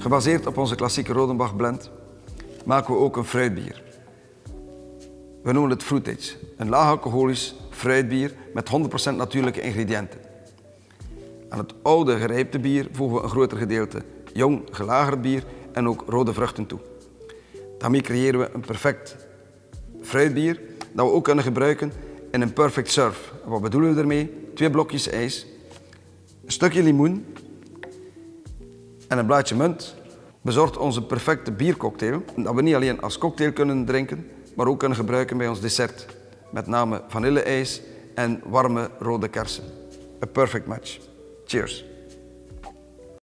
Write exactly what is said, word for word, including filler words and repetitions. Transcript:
Gebaseerd op onze klassieke Rodenbach blend maken we ook een fruitbier. We noemen het Fruitage, een laag alcoholisch fruitbier met honderd procent natuurlijke ingrediënten. Aan het oude gerijpte bier voegen we een groter gedeelte jong gelagerd bier en ook rode vruchten toe. Daarmee creëren we een perfect fruitbier dat we ook kunnen gebruiken in een perfect serve. Wat bedoelen we ermee? Twee blokjes ijs, een stukje limoen en een blaadje munt bezorgt onze perfecte biercocktail dat we niet alleen als cocktail kunnen drinken, maar ook kunnen gebruiken bij ons dessert. Met name vanille-ijs en warme rode kersen. A perfect match. Cheers!